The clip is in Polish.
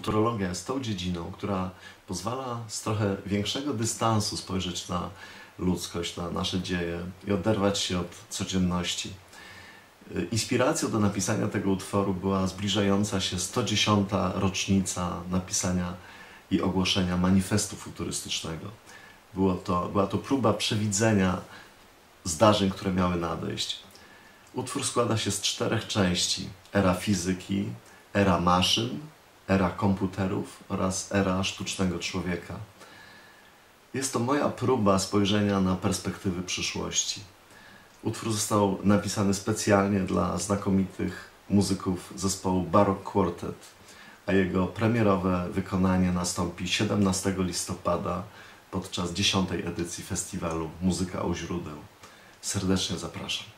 Kulturologia jest tą dziedziną, która pozwala z trochę większego dystansu spojrzeć na ludzkość, na nasze dzieje i oderwać się od codzienności. Inspiracją do napisania tego utworu była zbliżająca się 110. rocznica napisania i ogłoszenia manifestu futurystycznego. Była to próba przewidzenia zdarzeń, które miały nadejść. Utwór składa się z 4 części: era fizyki, era maszyn, era komputerów oraz era sztucznego człowieka. Jest to moja próba spojrzenia na perspektywy przyszłości. Utwór został napisany specjalnie dla znakomitych muzyków zespołu Baroque Quartet, a jego premierowe wykonanie nastąpi 17 listopada podczas 10. edycji festiwalu Muzyka u źródeł. Serdecznie zapraszam.